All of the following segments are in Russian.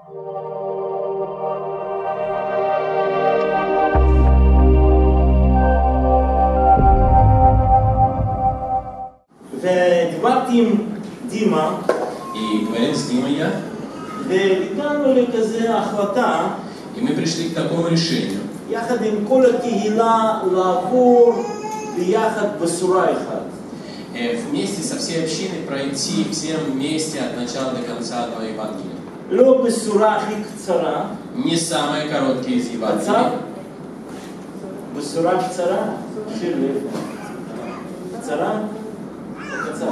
ודיברתי עם דימה, И говорил с Димой я, והגענו לכזה החלטה, и мы пришли к такому решению. יחד עם כל הקהילה לעבור ביחד בשורה אחת. Вместе со всей общиной пройти всем вместе от начала до конца одно Евангелие. לא בשורה הכי קצרה, Не самое короткое из קצר, Евангелий. בשורה קצרה, שירלי, קצרה או קצר?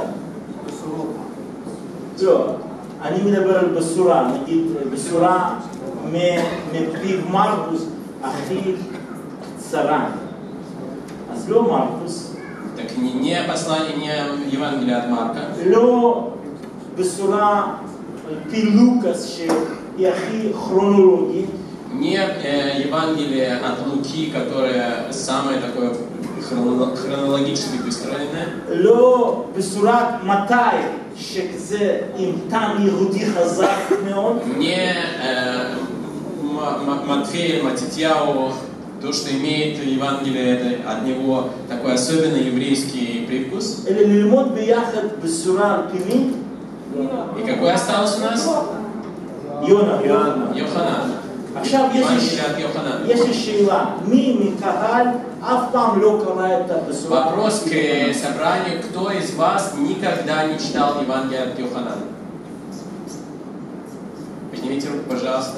לא, אני מדבר על בשורה, נגיד בשורה מפיו מרקוס הכי קצרה. אז לא מרקוס. Так не послание, не Евангелие от Марка. לא בשורה על פי לוקאס שהיא הכי כרונולוגית. Не Евангелие от Луки, которое самое такое хронологически выстроенное. לא בשורת מתי, שזה עם טעם יהודי חזק מאוד. Не Матфея, Матитьяу, то, что имеет Евангелие, это от него такой особенный еврейский привкус. אלא ללמוד ביחד בשורה על פי מי? И какой остался у нас? יונה. Йоханан. עכשיו Евангелие от Йоханана. יש לי שאלה, מי מקהל אף פעם לא קרא את הבשורה? Вопрос к собранию. Кто из вас никогда не читал Евангелие от Йоханана? Поднимите руку, пожалуйста.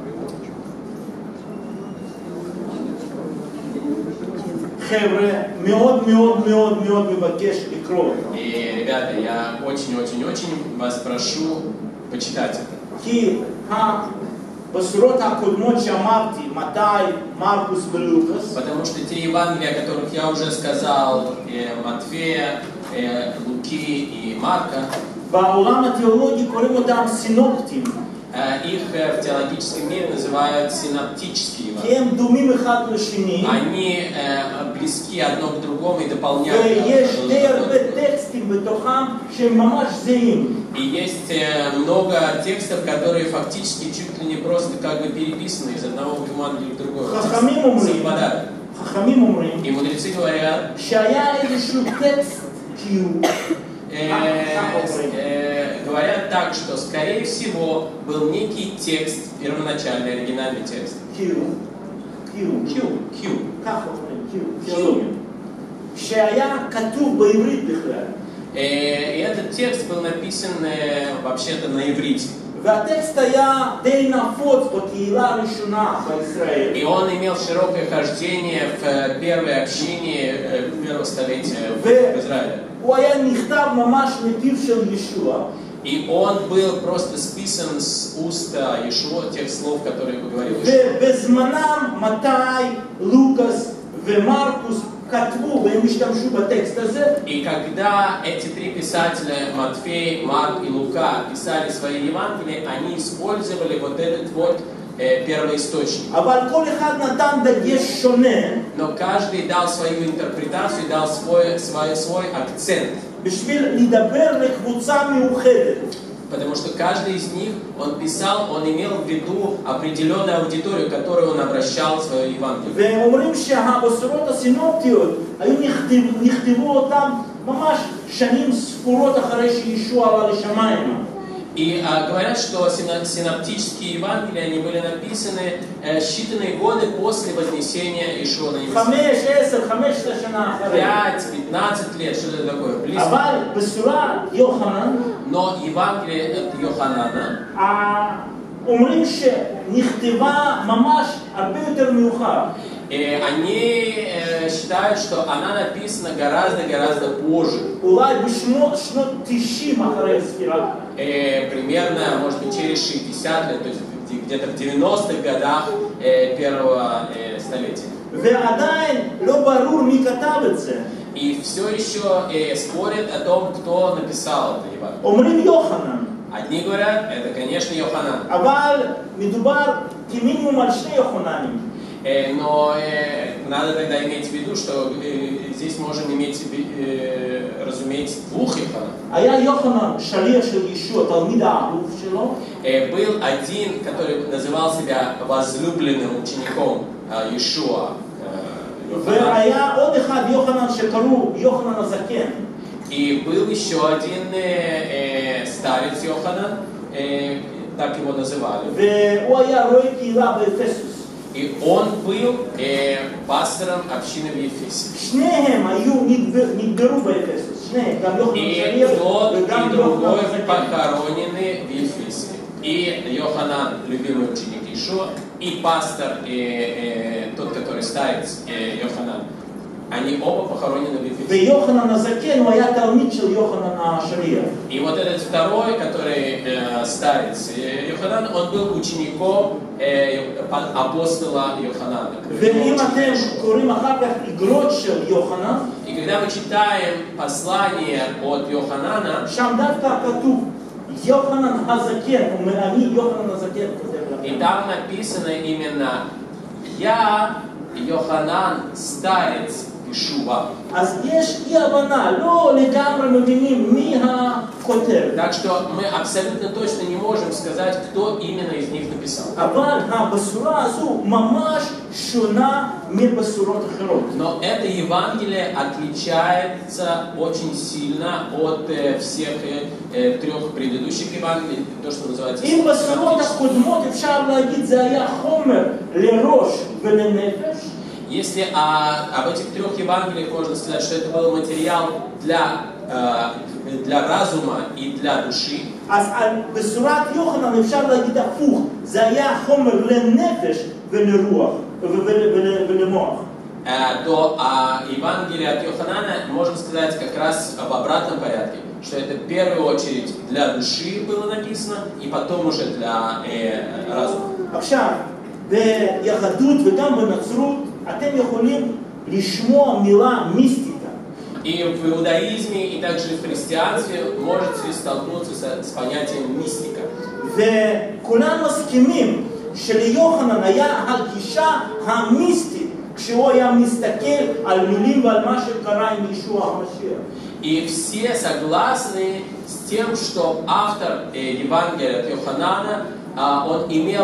חבר'ה, מאוד מאוד מאוד מאוד מבקש לקרוא אותו. И, ребята, я очень-очень-очень вас прошу почитать это. כי הבשורות הקודמות שאמרתי, מתי, מרקוס ולוקאס, Потому что те Евангелия, о которых я уже сказал, Матфея, Луки и Марка, בעולם התיאולוגי קוראים אותם סינופטים. их в теологическом мире называют синоптические כי Евангелия. הם דומים אחד לשני, Они близки одно к другому и дополняют ויש друг די друга. הרבה טקסטים בתוכם שהם ממש זהים. И есть много текстов, которые фактически чуть ли не просто как бы переписаны из одного Евангелия в другое. חכמים אומרים, Совпадают. חכמים אומרים, И мудрецы говорят, שהיה איזשהו טקסט, כאילו, говорят так, что скорее всего был некий текст, первоначальный оригинальный текст. כאילו, Q. ככה אומרים, תיאולוגיה. שהיה כתוב בעברית בכלל. И этот текст был написан вообще-то на иврите. והטקסט היה די נפוץ בקהילה הראשונה בישראל. И он имел широкое хождение в первой общине первого столетия в Израиле. הוא היה נכתב ממש מפיו של ישוע. И он был просто списан с уста Иешуа, тех слов, которые говорил Иешуа. ובזמנם מתי לוקאס ומרקוס כתבו והם השתמשו בטקסט הזה. И когда эти три писателя, Матфей, Марк и Лука, писали свои Евангелия, они использовали вот этот вот первоисточник. אבל כל אחד נתן דגש שונה. Но каждый дал свою интерпретацию, дал свой акцент. בשביל לדבר לקבוצה מיוחדת. Потому что каждый из них, он писал, он имел в виду определенную аудиторию, к которой он обращал свое Евангелие. והם אומרים שהבשורות הסינופטיות היו נכתבו אותם ממש שנים ספורות אחרי שישוע עלה לשמיים. И говорят, что синоптические Евангелия, они были написаны считанные годы после вознесения Иешуа на небеса. 5-10-15 שנה אחרי. 5-15 лет, что это такое? Близко. אבל בשורה יוחנן, Но Евангелие от Йоханана, אומרים שנכתבה ממש הרבה יותר מאוחר. они считают, что она написана гораздо позже. אולי בשנות 90 אחרי הספירה. Примерно, может быть, через 60 лет, то есть где-то в 90-х годах первого столетия. ועדיין לא ברור מי כתב את זה. И все еще спорят о том, кто написал это Евангелие. אומרים יוחנן. Одни говорят, это, конечно, Йоханан. אבל מדובר כמינימום על שני יוחננים. Но надо тогда иметь в виду, что здесь можем иметь, разуметь двух Йохананов. היה יוחנן שליח של ישוע, תלמיד האהוב שלו. Был один, который называл себя возлюбленным учеником Иешуа. והיה עוד אחד יוחנן שקראו יוחנן הזקן. И был еще один старец Йоханан, так его называли. והוא היה רואה קהילה באפסוס. И он был пастором общины в Ефесе. שניהם היו נקברו באפסוס. שניהם, גם יוחנן И שליח тот, וגם и יוחנן другой הזקן. похоронены в Ефесе. И Йоханан, любимый ученик Иешуа, и пастор, тот, который старец Йоханан, они оба похоронены в Ефесе. ויוחנן הזקן הוא היה תלמיד של יוחנן השליח. И вот этот второй, который старец Йоханан, он был учеником апостола Йоханана. ואם אתם קוראים אחר כך איגרות של יוחנן, И когда мы читаем послание от Йоханана, שם דווקא כתוב יוחנן הזקן, אני יוחנן הזקן כותב и לכם. там написано именно «Я, Йоханан, старец, пишу вам». אז יש אי הבנה, לא לגמרי מבינים מי הכותב. Так что мы абсолютно точно не можем сказать, кто именно из них написал. אבל הבשורה הזו ממש שונה מבשורות אחרות. Но это Евангелие отличается очень сильно от всех трех предыдущих Евангелий, то, что называется אם בשורות הקודמות אפשר להגיד זה היה חומר לראש ולנפש, Если об этих трех Евангелиях можно сказать, что это был материал для разума и для души, אז על בשורת יוחנן אפשר להגיד הפוך, זה היה חומר לנפש ולרוח ולמוח. то Евангелие от Йоханана можно сказать как раз в обратном порядке, что это в первую очередь для души было написано, и потом уже для разума. עכשיו, ביהדות וגם בנצרות אתם יכולים לשמוע מילה מיסטיקה. И в иудаизме, и также в христианстве можете столкнуться с понятием мистика. וכולם מסכימים שליוחנן היה הגישה המיסטית כשהוא היה מסתכל על מילים ועל מה שקרה עם ישוע המשיח. И все согласны с тем, что автор Евангелия от Йоханана, он имел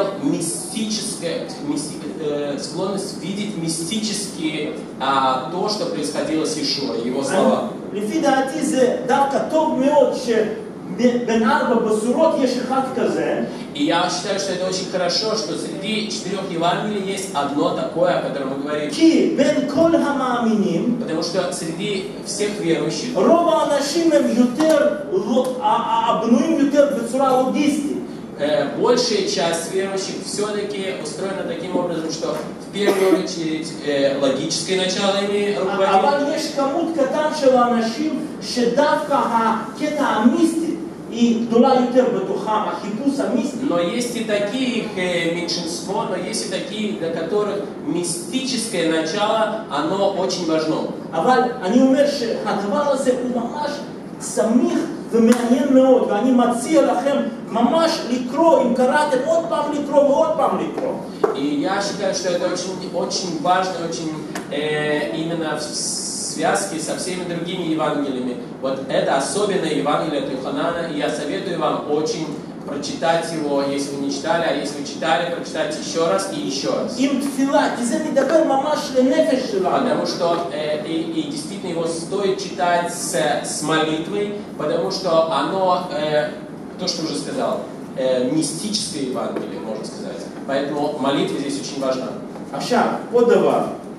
склонность видеть мистически то, что происходило с Иешуа, его слова. לפי דעתי זה דווקא טוב מאוד שבין ארבע בשורות יש אחד כזה. И я считаю, что это очень хорошо, что среди четырех Евангелий есть одно такое, о котором мы говорим. כי בין כל המאמינים, Потому что среди всех верующих רוב האנשים הם יותר, הבנויים יותר בצורה לוגיסטית. большая часть верующих все-таки устроена таким образом, что в первую очередь логическое начало ими руководит. אבל יש כמות קטן של אנשים שדווקא הקטע המיסטי היא גדולה יותר בתוכם, החיפוש המיסטי. Но есть и такие, их меньшинство, но есть и такие, для которых мистическое начало, оно очень важно. אבל אני אומר שהדבר הזה הוא ממש סמיך ומעניין מאוד, ואני מציע לכם ממש לקרוא, אם קראתם עוד פעם לקרוא ועוד פעם לקרוא. И я считаю, что это очень важно, очень именно в связке со всеми другими Евангелиями. Вот это особенное Евангелие от Йоханана, и я советую вам очень прочитать его, если вы не читали, а если вы читали, прочитайте еще раз и еще раз. עם תפילה, כי זה מדבר ממש לנפש שלנו. Потому что и действительно его стоит читать с молитвой, потому что оно, то, что уже сказал, мистическое Евангелие, можно сказать. Поэтому молитва здесь очень важна. עכשיו, עוד דבר.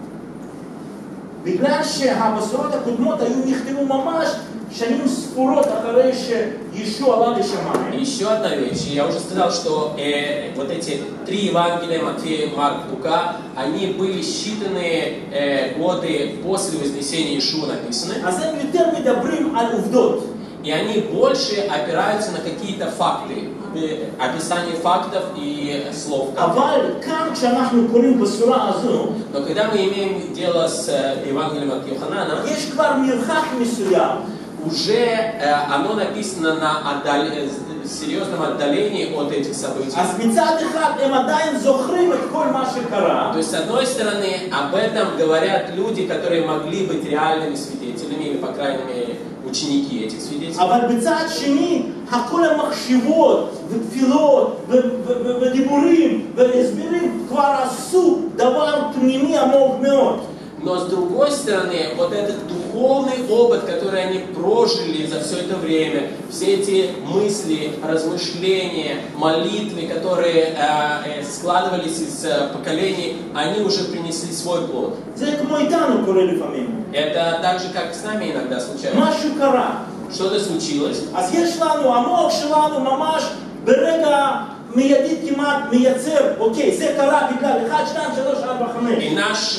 בגלל שהבשורות הקודמות היו נכתבו ממש שנים ספורות אחרי שישוע עלה לשמיים. Еще одна вещь. Я уже сказал, что вот эти три Евангелия, Матфея, Марк, Лука, они были считанные годы после вознесения Иешуа написаны. אז הם יותר מדברים על עובדות. И они больше опираются на какие-то факты, описание фактов и слов. אבל כאן כשאנחנו קוראים בשורה הזו, Но когда мы имеем дело с Евангелием от Йоханана, יש כבר מרחק מסוים. уже оно написано серьезном отдалении от этих событий. אז מצד אחד הם עדיין זוכרים את כל מה שקרה. То есть, с одной стороны, об этом говорят люди, которые могли быть реальными свидетелями, или, по крайней мере, ученики этих свидетелей. אבל בצד שני, כל המחשבות ותפילות ודיבורים והסברים כבר עשו דבר פנימי עמוק מאוד. Но с другой стороны, вот этот духовный опыт, который они прожили за все это время, все эти мысли, размышления, молитвы, которые складывались из поколений, они уже принесли свой плод. זה כמו איתנו קורה לפעמים. Это так же, как с нами иногда случается. משהו קרה. Что-то случилось. אז יש לנו, המוח שלנו ממש ברגע מיידית כמעט מייצר, אוקיי, זה קרה בגלל 1, 2, 3, 4, 5. И наш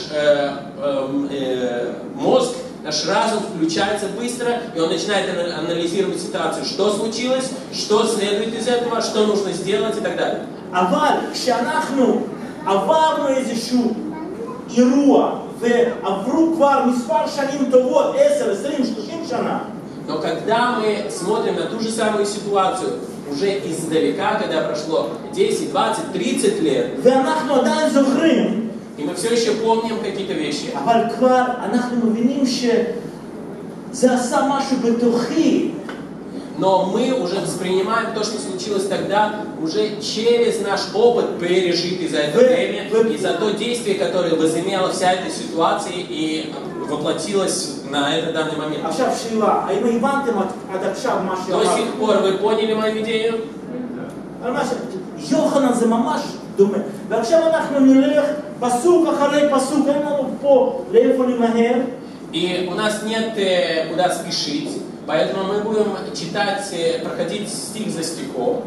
мозг, наш разум включается быстро, и он начинает анализировать ситуацию, что случилось, что следует из этого, что нужно сделать и так далее. אבל כשאנחנו עברנו איזשהו אירוע ועברו כבר מספר שנים טובות, 10, 20, 30 שנה, Но когда мы смотрим на ту же самую ситуацию уже издалека, когда прошло 10, 20, 30 лет, ואנחנו עדיין זוכרים, и мы все еще помним какие-то вещи, אבל כבר אנחנו מבינים שזה עשה משהו בתוכי. но мы уже воспринимаем то, что случилось тогда, уже через наш опыт, пережитый за это время, и за то действие, которое возымела вся эта ситуация и воплотилась на этот данный момент. עכשיו שאלה, האם הבנתם עד עכשיו מה До שאמרתי? сих пор вы поняли мою идею? על מה יוחנן זה ממש דומה. ועכשיו אנחנו נלך פסוק אחרי פסוק, אין לנו פה לאיפה למהר. И у нас нет куда спешить, поэтому мы будем читать, проходить стих за стихом.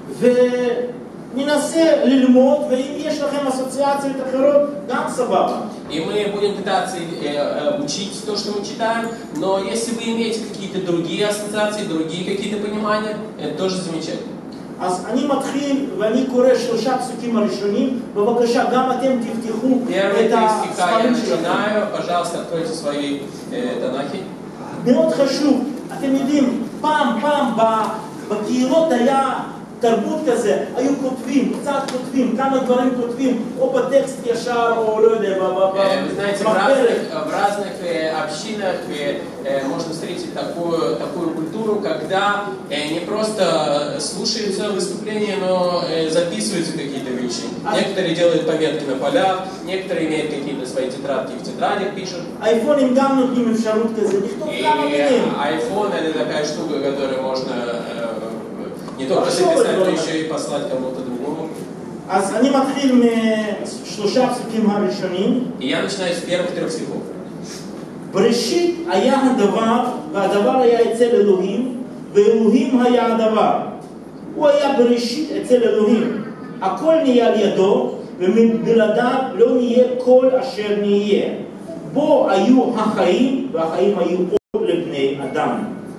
וננסה ללמוד, ואם יש לכם אסוציאציות אחרות, גם סבבה. И мы будем пытаться учить то, что мы читаем, но если вы имеете какие-то другие ассоциации, другие какие-то понимания, это тоже замечательно. אז אני מתחיל ואני קורא 3 פסוקים הראשונים, בבקשה גם אתם תפתחו Первые את 3 стиха я הספרים שלכם. начинаю, пожалуйста, откройте свои танахи. מאוד חשוב, אתם יודעים, פעם בקהילות היה תרבות כזה, היו כותבים, קצת כותבים, כמה דברים כותבים, או בטקסט ישר, או לא יודע, Вы знаете, במחברת. в разных общинах можно встретить такую культуру, когда не просто слушаются выступления, но записываются какие-то вещи. Некоторые делают пометки на полях, некоторые имеют какие-то свои тетрадки в тетрадях, пишут. האייפונים גם נותנים אפשרות כזה, לכתוב כמה מילים. iPhone это такая штука, которую можно не только записать, но еще и послать кому-то другому. אז אני מתחיל מ3 פסוקים הראשונים. И я начинаю с первых 3 стихов. בראשית היה הדבר, והדבר היה אצל אלוהים, ואלוהים היה הדבר. הוא היה בראשית אצל אלוהים. הכל נהיה על ידו, ומבלעדיו לא נהיה כל אשר נהיה. בו היו החיים, והחיים היו אור לבני אדם.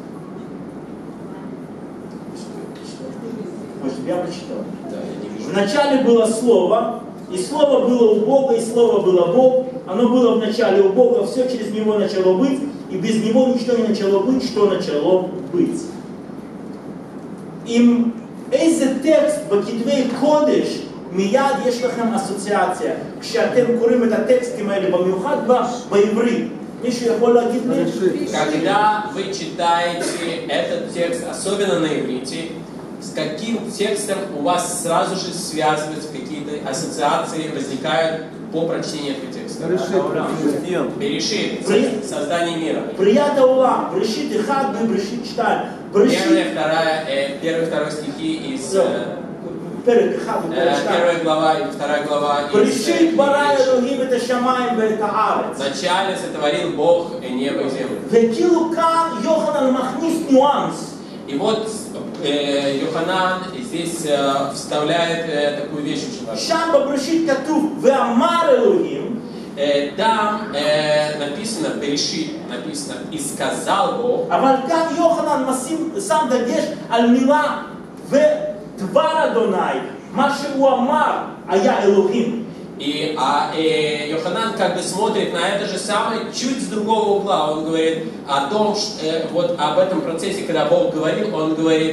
Может, я прочитал? Да, я не вижу. Вначале было Слово, и Слово было у Бога, и Слово было Бог. Оно было в начале у Бога, все через Него начало быть, и без Него ничто не начало быть, что начало быть. עם איזה טקסט בכתבי קודש מיד יש לכם אסוציאציה כשאתם קוראים את הטקסטים האלה, במיוחד בעברית. מישהו יכול להגיד לי? Когда вы читаете этот текст, особенно на иврите, с каким текстом у вас сразу же связываются какие-то ассоциации, возникают по прочтению этого текста? Берешит. Создание мира. בריאת העולם, בראשית 1 ובראשית 2. Первый и второй стихи из פרק 1 ופרק 2. первая глава и вторая глава из בראשית ברא אלוהים את השמיים ואת הארץ. Вначале сотворил Бог небо и землю. וכאילו כאן יוחנן מכניס ניואנס. И вот Йоханан здесь вставляет такую вещь очень важную. שם בבראשית כתוב ואמר אלוהים. Там написано, Берешит написано, и сказал Бог. אבל כאן יוחנן שם דגש על מילה ודבר אדוני, מה שהוא אמר היה אלוהים. И Йоханан как бы смотрит на это же самое чуть с другого угла. Он говорит о том, что, вот об этом процессе, когда Бог говорил, он говорит,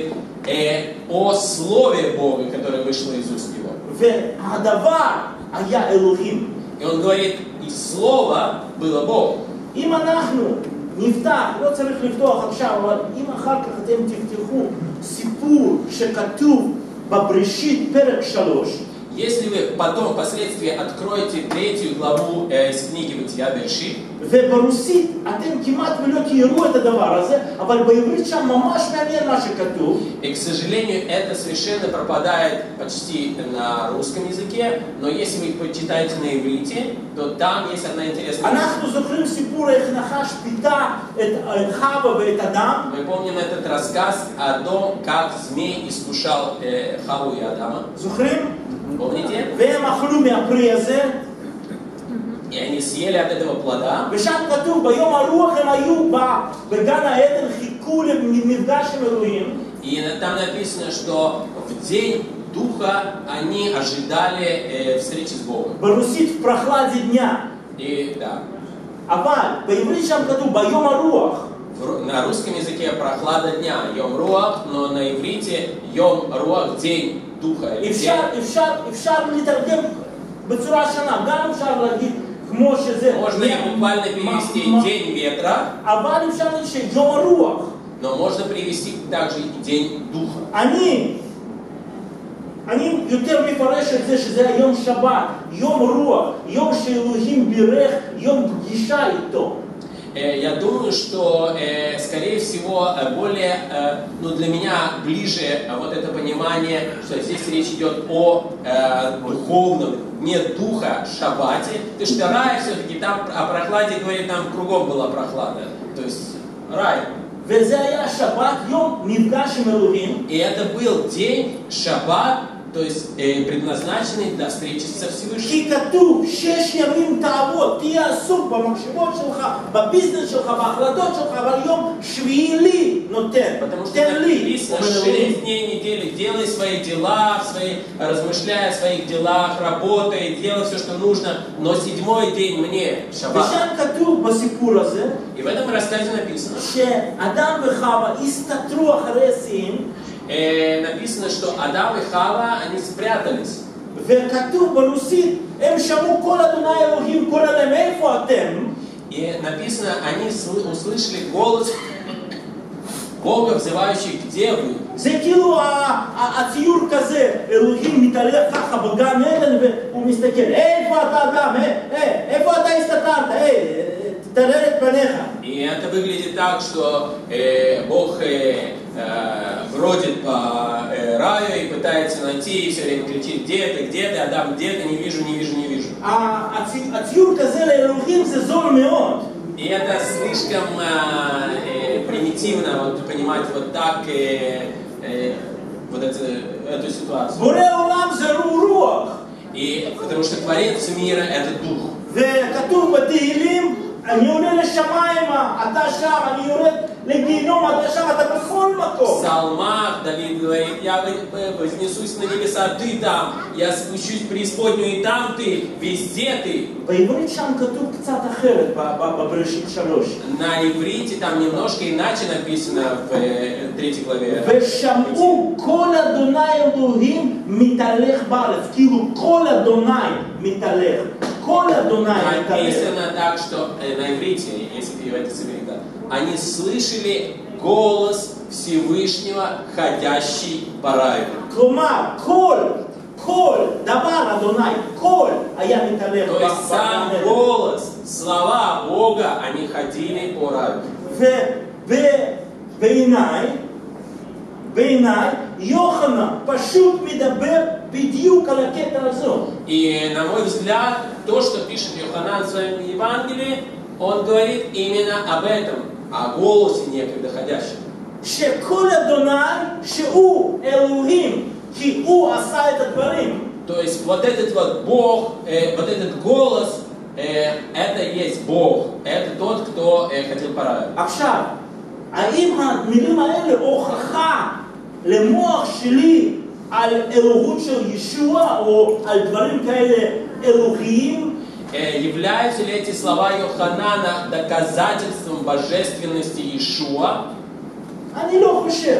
о слове Бога, которое вышло из уст его. והדבר היה אלוהים. И он говорит, и слово было Бог. אם אנחנו נפתח, לא צריך לפתוח עכשיו, אבל אם אחר כך אתם תפתחו סיפור שכתוב בבראשית פרק 3, Если вы потом, впоследствии, откроете 3 главу из книги Бытия Берешит, וברוסית אתם כמעט ולא תראו את הדבר הזה, אבל בעברית שם ממש מעניין מה שכתוב. и, к сожалению, это совершенно пропадает почти на русском языке, но если вы почитаете на иврите, то там есть одна интересная вещь. אנחנו זוכרים סיפור איך נחש פיתה את חווה ואת אדם. Мы помним этот рассказ о том, как змей искушал Хаву и Адама. זוכרים? Помните? והם אכלו מהפרי הזה. И они съели от этого плода. ושם כתוב, ביום הרוח הם היו בגן העדן, חיכו למפגש עם אלוהים. И там написано, что в день Духа они ожидали встречи с Богом. ברוסית в прохладе дня. И да. אבל בעברית שם כתוב, ביום הרוח. На русском языке прохлада дня, Йом Руах, но на иврите Йом Руах, день Духа. אפשר לתרגם בצורה שונה, גם אפשר להגיד כמו שזה. Можно буквально перевести день ветра, אבל אפשר להגיד שיום הרוח. но можно перевести также и день Духа. אני יותר מפרש את זה שזה היום שבת, יום רוח, יום שאלוהים בירך, יום פגישה איתו. Я думаю, что, скорее всего, более, для меня ближе вот это понимание, что здесь речь идет о духовном, не духа, шаббате. То есть рай все-таки там о прохладе говорит, там кругом была прохлада. То есть рай. וזה היה שבת, יום מפגש עם אלוהים. И это был день шаббат, то есть предназначенный для встречи со Всевышним. כי כתוב 6 ימים תעבוד, תהיה עסוק במחשבות שלך, בביזנס שלך, בהחלטות שלך, אבל יום שביעי לי נותן. Потому что написано 6 дней недели, делай свои дела, размышляй о своих делах, работай, делай все, что нужно, но 7-й день мне, шаббат. ושם כתוב בסיפור הזה, И в этом рассказе написано, שאדם וחווה הסתתרו אחרי שיאים, написано, что Адам и Хава, они спрятались. וכתוב ברוסית, הם שמעו כל אדוני אלוהים קורא להם, איפה אתם? И написано, они услышали голос Бога, взывающий, где вы? זה כאילו הציור כזה, אלוהים מתהלך ככה בגן עדן והוא מסתכל, איפה אתה אדם? איפה אתה הסתתרת? תראה את פניך. И это выглядит так, что Бог бродит по раю и пытается найти, и все время кричит, где ты, Адам, где ты, не вижу, не вижу, не вижу. הציור כזה לאלוהים זה זול מאוד. И это слишком примитивно вот, понимать вот так вот эту ситуацию. בורא עולם זה רוח. И потому что Творец мира это Дух. וכתוב בתהילים, אני עולה לשמיימה, אתה שם, אני יורד לגיהינום, אתה שם, אתה בכל מקום. В псалмах Давид говорит, я вознесусь на небеса, ты там, я спущусь в преисподнюю, и там ты, везде ты. בעברית שם כתוב קצת אחרת, בבראשית 3. На иврите там немножко иначе написано в 3 главе. ושמעו כל אדוני אלוהים מתהלך בארץ, כאילו כל אדוני מתהלך. כל אדוני מתהלך. Написано так, что на иврите, если переводить с иврита, они слышали голос Всевышнего, ходящий по раю. כלומר, כל דבר אדוני, כל היה מתהלך. То есть сам голос, слова Бога, они ходили по раю. בעיניי, יוחנן פשוט מדבר בדיוק על הקטע הזה. И на мой взгляд, то, что пишет Йоханан в своем Евангелии, он говорит именно об этом, о голосе некогда ходящем. שכל אדוני שהוא אלוהים, כי הוא עשה את הדברים. То есть вот этот вот Бог, вот этот голос, это есть Бог, это тот, кто ходил по раю. עכשיו, האם המילים האלה הוכחה למוח שלי על אלוהות של ישוע או על דברים כאלה אלוהיים? Являются ли эти слова Йоханана доказательством божественности Иешуа? אני לא חושב.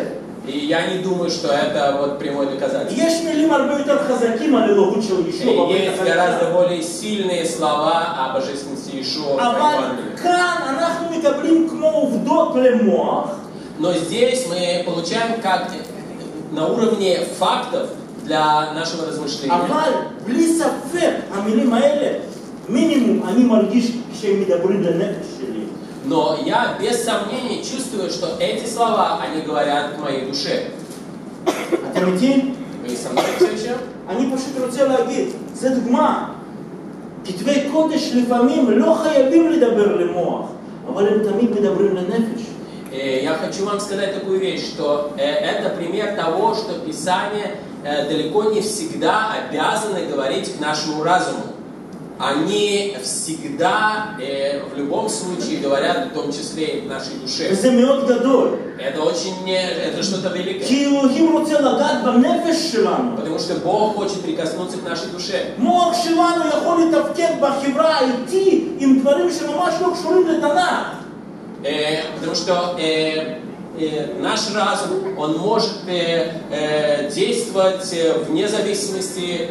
И я не думаю, что это вот прямое доказательство. יש מילים הרבה יותר חזקים על אלוהות של ישוע. Есть гораздо более сильные слова о божественности Иешуа в אבל Евангелии. כאן אנחנו מקבלים כמו עובדות למוח. Но здесь мы получаем как на уровне фактов для нашего размышления. אבל בלי ספק המילים האלה, מינימום אני מרגיש כשהם מדברים לנפש שלי. Но я без сомнений чувствую, что эти слова, они говорят к моей душе. אתם איתי? Вы со мной все еще? אני פשוט רוצה להגיד, זה דוגמה. כתבי קודש לפעמים לא חייבים לדבר למוח, אבל הם תמיד מדברים לנפש. Я хочу вам сказать такую вещь, что это пример того, что Писание далеко не всегда обязаны говорить к нашему разуму. Они всегда, в любом случае, говорят, в том числе и к нашей душе. וזה מאוד גדול. Это что-то великое. כי אלוהים רוצה לגעת בנפש שלנו. Потому что Бог хочет прикоснуться к нашей душе. מוח שלנו יכול לתפקד בחברה האיטי עם דברים שממש לא קשורים לתנ"ך. Потому что наш разум, он может действовать вне зависимости.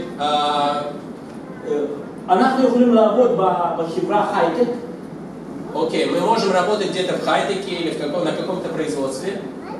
אנחנו יכולים לעבוד בחברה הייטק. Окей, мы можем работать где-то в хай-теке или на каком-то производстве.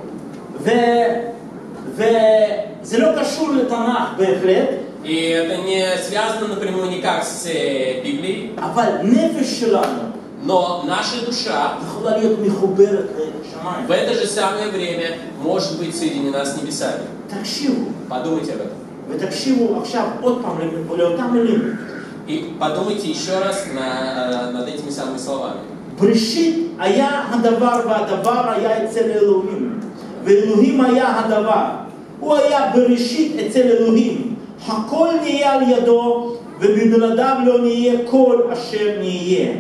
וזה לא קשור לתנ"ך בהחלט. И это не связано напрямую никак с Библией. אבל נפש שלנו Но наша душа יכולה להיות מחוברת לשמיים. в это же самое время может быть соединена с небесами. תקשיבו. Подумайте об этом. ותקשיבו עכשיו עוד פעם לאותם מילים. И подумайте еще раз над этими самыми словами. בראשית היה הדבר והדבר היה אצל אלוהים. ואלוהים היה הדבר. הוא היה בראשית אצל אלוהים. הכל נהיה על ידו ובלעדיו לא נהיה כל אשר נהיה.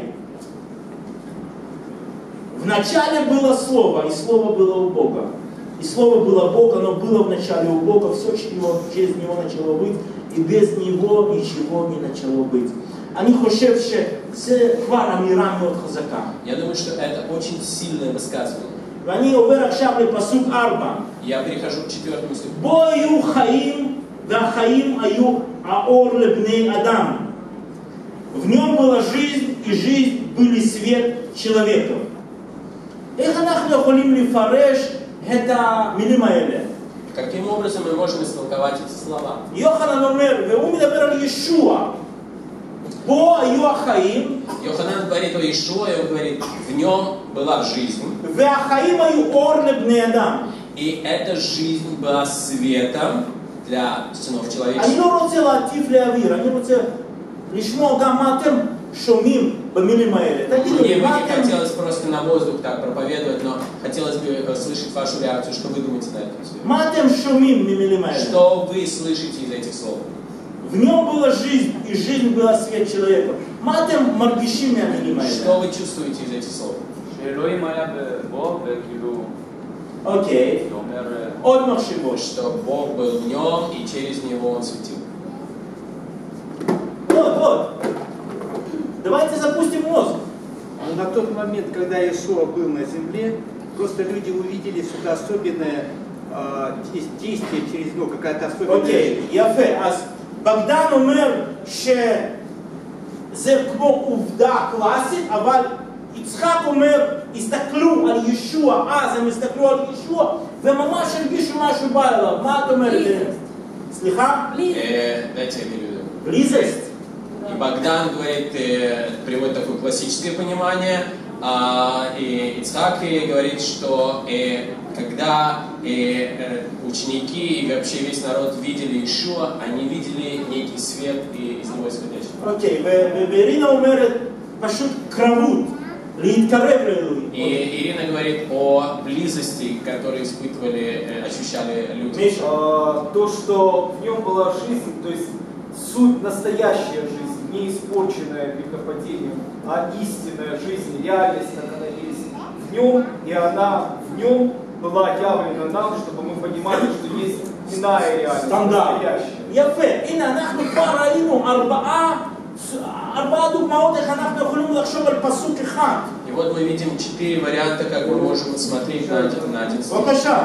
Вначале было Слово, и Слово было у Бога. И Слово было Бог, оно было вначале у Бога, все через Него начало быть, и без Него ничего не начало быть. אני חושב שזה כבר אמירה מאוד חזקה. Я думаю, что это очень сильное высказывание. ואני עובר עכשיו לפסוק 4. Я перехожу к 4 стиху. בו היו חיים, והחיים היו האור לבני אדם. В нем была жизнь, и жизнь были свет человеков. איך אנחנו יכולים לפרש את המילים האלה? Каким образом мы можем истолковать эти слова? יוחנן אומר, והוא מדבר על ישוע. בו היו החיים. Йоханан говорит о Иешуа, и он говорит, в нем была жизнь. והחיים היו אור לבני אדם. И эта жизнь была светом для сынов אני человеческих. לא רוצה להטיף לאוויר, אני רוצה לשמוע גם מה אתם שומעים במילים האלה. תגידו Мне לי, бы מה не אתם... хотелось просто на воздух так проповедовать, но хотелось бы слышать вашу реакцию, что вы думаете на это все. מה אתם שומעים ממילים האלה? Что вы слышите из этих слов? В нем была жизнь, и жизнь была свет человека. מה אתם מרגישים מהמילים Что האלה? вы чувствуете из этих слов? שאלוהים היה בו, וכאילו, אוקיי, זה אומר, עוד מחשבות. Что Бог был в нем, и через него он светил. Вот. Давайте запустим мозг. На тот момент, когда Иешуа был на земле, просто люди увидели что-то особенное, действие через него, какая-то особенная אוקיי, жизнь. יפה. אז בגדן אומר שזה כמו עובדה קלאסית, אבל יצחק אומר, הסתכלו על ישוע, אז הם הסתכלו על ישוע, וממש הרגישו משהו בא אליו. מה את אומרת? סליחה? Дайте я переведу. בליזסט. И Богдан говорит, приводит такое классическое понимание, и Ицхак говорит, что когда ученики и вообще весь народ видели Иешуа, они видели некий свет из него исходящий. אוקיי, ואירינה אומרת פשוט קרבות, להתקרב לאלוהים. И Ирина говорит о близости, которую испытывали, ощущали люди. Миша. То, что в нем была жизнь, то есть суть настоящая жизнь, не испорченная грехопадением, а истинная жизнь, реальность, как она есть в нем, и она в нем была явлена нам, чтобы мы понимали, что есть иная реальность, סטנדרט. настоящая. יפה, הנה אנחנו כבר ראינו ארבעה דוגמאות איך אנחנו יכולים לחשוב על פסוק אחד. И вот мы видим 4 варианта, как мы можем смотреть на один стих. בבקשה. То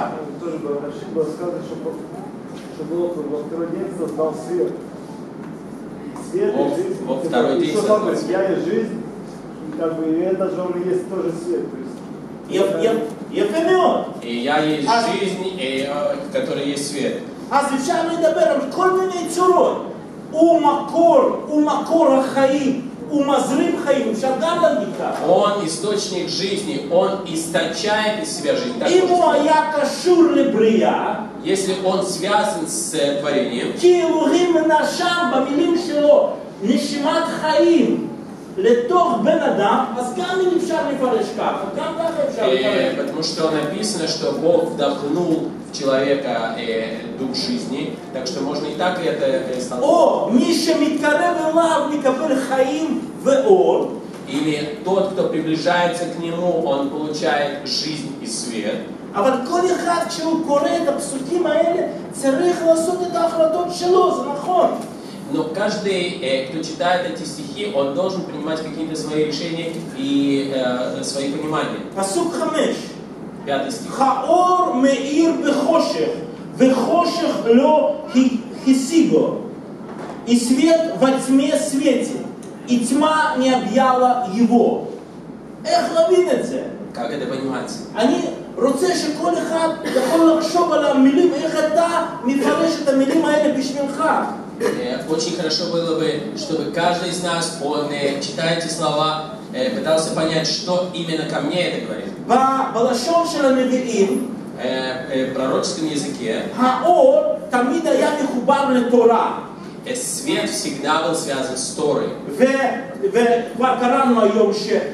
тоже было сказано, что Бог во второй день создал свет. Свет и жизнь. Во второй день создал говорит, свет. я есть жизнь, и как бы и это же он и есть тоже свет. יפה מאוד. И я есть жизнь, в которой есть свет. אז אפשר לדבר על כל מיני צורות. הוא מקור החיים, הוא מזרים חיים, אפשר גם להגיד ככה. Он источник жизни, он источает из себя жизнь. Так אם можно הוא сказать. היה קשור לבריאה, Если он связан с творением, כי אלוהים נשם במילים שלו נשימת חיים לתוך בן אדם, אז גם אם אפשר לפרש ככה, גם ככה אפשר לפרש. потому что написано, что Бог вдохнул в человека дух жизни, так что можно и так это столкнуть. או מי שמתקרב אליו מקבל חיים ואור, Или тот, кто приближается к нему, он получает жизнь и свет. אבל כל אחד כשהוא קורא את הפסוקים האלה צריך לעשות את ההחלטות שלו, זה נכון. Но каждый, кто читает эти стихи, он должен принимать какие-то свои решения и свои понимания. פסוק 5. 5 стих. האור מאיר בחושך, וחושך לא השיגו. И свет во тьме светит, и тьма не объяла его. איך להבין את זה? Как это понимать? אני רוצה שכל אחד יכול לחשוב על המילים, איך אתה מפרש את המילים האלה בשבילך. Очень хорошо было бы, чтобы каждый из нас, он, читая эти слова, пытался понять, что именно ко мне это говорит. בלשון של הנביאים, В пророческом языке האור תמיד היה מחובר לתורה. свет всегда был связан с Торой. וכבר קראנו היום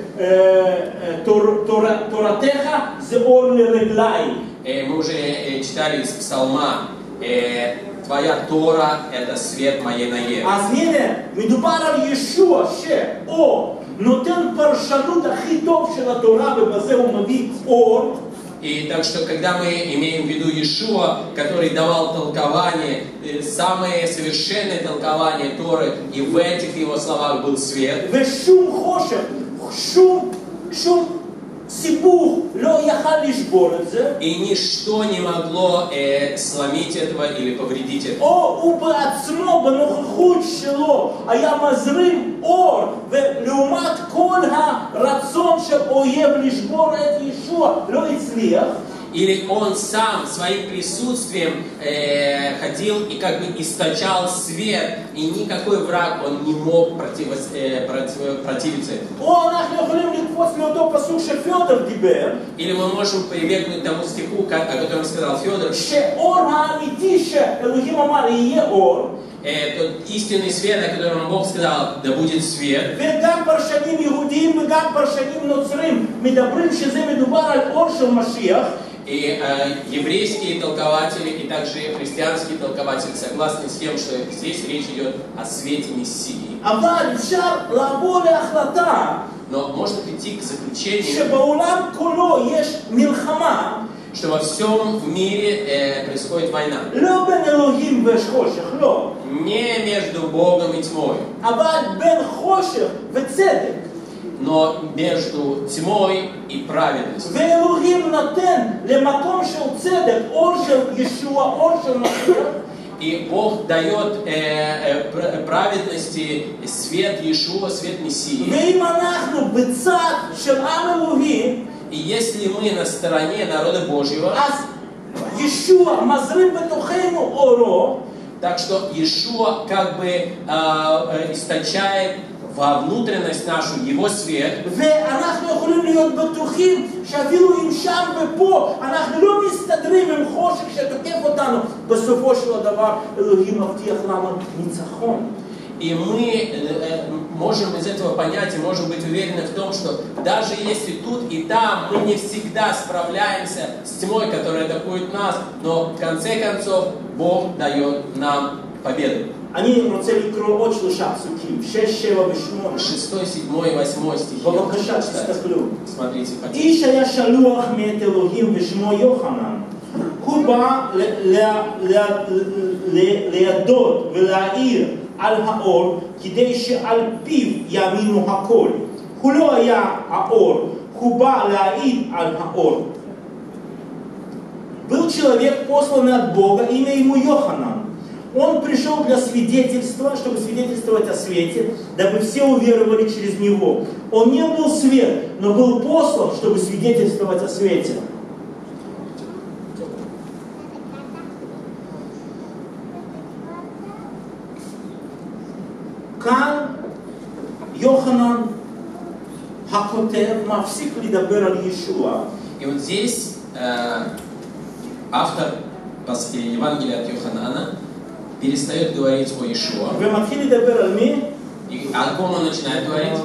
שתורתך זה אור לרגליים. Мы уже читали из Псалма, твоя Тора – это свет моей ноге. אז הנה, מדובר על ישוע שאו נותן פרשנות הכי טוב של התורה ובזה הוא מביא אור. И так что, когда мы имеем в виду Иешуа, который давал толкование, самое совершенное толкование Торы, и в этих его словах был свет, ושום חושך, שום סיבוך לא יכל לשבור את זה. и ничто не могло сломить этого или повредить это. או הוא בעצמו בנוכחות שלו היה מזרים אור, ולעומת כל הרצון של אויב לשבור את ישוע לא הצליח. Или он сам своим присутствием ходил и как бы источал свет, и никакой враг он не мог противиться этому. או אנחנו יכולים לקפוץ לאותו פסוק שפיודר דיבר, Или мы можем прибегнуть к тому стиху, о котором сказал Федор, שאור האמיתי שאלוהים אמר יהיה אור, тот истинный свет, о котором Бог сказал, да будет свет. וגם פרשנים יהודים וגם פרשנים נוצרים מדברים שזה מדובר על אור של משיח. И еврейские толкователи, и также христианские толкователи согласны с тем, что здесь речь идет о свете Мессии. אבל אפשר לעבור להחלטה Но можно прийти к заключению, שבעולם כולו יש מלחמה, что во всем мире происходит война. לא בין אלוהים וחושך, לא. Не между Богом и тьмой, אבל בין חושך וצדק. но между тьмой и праведностью. ואלוהים נותן למקום של צדק אור של ישוע, אור של משיח. И Бог дает праведности свет Иешуа, свет Мессии. ואם אנחנו בצד של עם אלוהים, И если мы на стороне народа Божьего, אז ישוע מזרים בתוכנו אורו, так что Иешуа как бы источает во внутренность нашу Его свет, ואנחנו יכולים להיות בטוחים שאפילו אם שם ופה אנחנו לא מסתדרים עם חושך שתוקף אותנו, בסופו של הדבר אלוהים מבטיח לנו ניצחון. и мы можем из этого понять и можем быть уверены в том, что даже если тут и там мы не всегда справляемся с тьмой, которая атакует нас, но в конце концов Бог дает нам победу. אני רוצה לקרוא עוד 3 פסוקים, 6, 7 ו-8. 6, 7 и 8 стихи. בבקשה, תסתכלו. Смотрите, хотите. איש היה שלוח מאת אלוהים ושמו יוחנן. הוא בא לידות ולהאיר על האור כדי שעל פיו יאמינו הכל. הוא לא היה האור, הוא בא להעיד על האור. Был человек, посланный от Бога, имя ему Йоханан. Он пришел для свидетельства, чтобы свидетельствовать о свете, дабы все уверовали через него. Он не был свет, но был послан, чтобы свидетельствовать о свете. כאן יוחנן הכותב מפסיק לדבר על ישוע. И вот здесь автор Евангелия от Йоханана перестает говорить о Иешуа. ומתחיל לדבר על מי? И о ком он начинает говорить?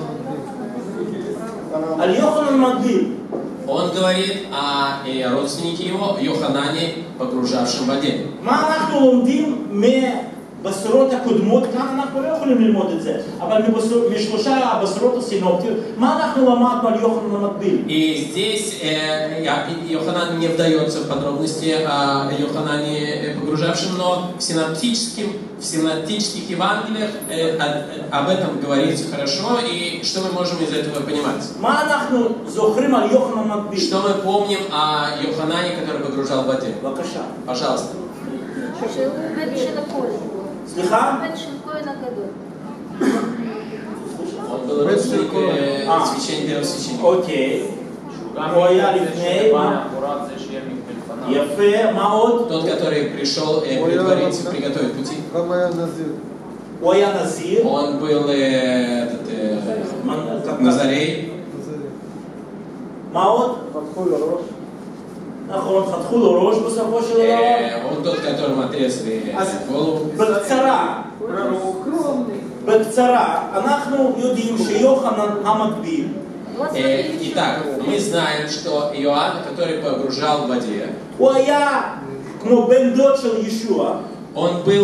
על יוחנן מקביל. Он говорит о родственнике его, Йоханане, погружавшем в воде. מה אנחנו לומדים בשורות הקודמות? כאן אנחנו לא יכולים ללמוד את זה, אבל משלושה הבשורות הסינופטיות, מה אנחנו למדנו על יוחנן המקביל? И здесь Йоханан не вдается в подробности о Йоханане погружавшем, но в синоптических Евангелиях об этом говорится хорошо, и что мы можем из этого понимать? מה אנחנו זוכרים על יוחנן המקביל? Что мы помним о Йоханане, который погружал в воде? בבקשה. Пожалуйста. שהוא בן של הכהן. סליחה? בן של כהן הגדול. Он был родственник священника. אוקיי. הוא היה לפני, יפה, מה עוד? Тот, который пришел предварить, приготовить пути. הוא היה נזיר. Он был Назарей. מה עוד? נכון, חתכו לו ראש בסופו של דבר. Он тот, которому отрезали голову. בקצרה, אנחנו יודעים שיוחנן המקביל, Итак, мы знаем, что Иоанн, который погружал в воде, הוא היה כמו בן דוד של ישוע, он был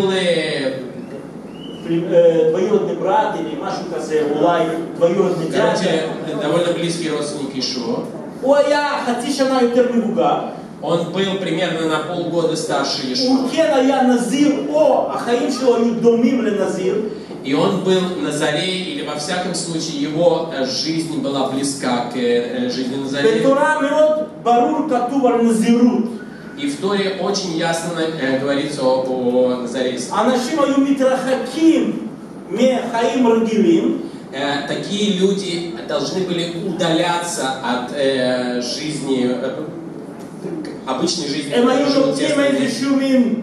двоюродный брат или משהו כזה, אולי двоюродный короче, дядя. довольно близкий родственник Иешуа. הוא היה חצי שנה יותר מבוגר. Он был примерно на полгода старше Иешуа. הוא כן היה נזיר, או החיים שלו היו דומים לנזיר. И он был Назарей, или во всяком случае его жизнь была близка к жизни Назарея. בתורה מאוד ברור כתוב על נזירות. И в Торе очень ясно говорится о назарействе. אנשים היו מתרחקים מחיים רגילים. Такие люди должны были удаляться от жизни, обычной жизни. הם היו נותנים איזשהו מין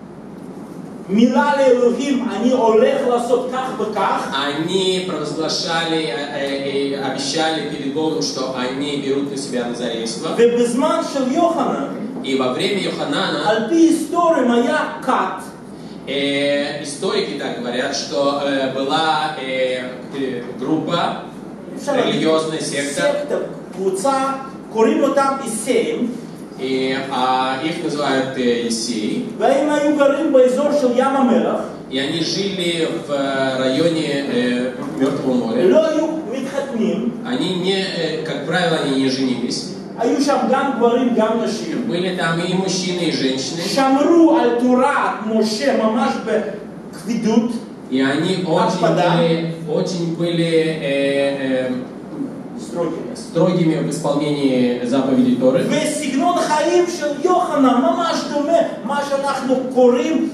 מילה לאלוהים, אני הולך לעשות כך וכך. Они провозглашали и обещали перед Богом, что они берут на себя назарейство. ובזמן של יוחנן, И во время Йоханана על פי היסטורים היה כת. Историки так говорят, что была группа, религиозная секта, סקטה, קבוצה, קוראים אותם איסאים, и их называют Есеи, והם היו גרים באזור של ים המלח, и они жили в районе Мертвого моря. לא היו מתחתנים, Они не, как правило, они не женились. היו שם גם גברים גם נשים, Были там и мужчины, и женщины. שמרו על תורת משה ממש בכבדות, И они очень были строгими в исполнении заповедей Торы. וסגנון חיים של יוחנן ממש דומה מה שאנחנו קוראים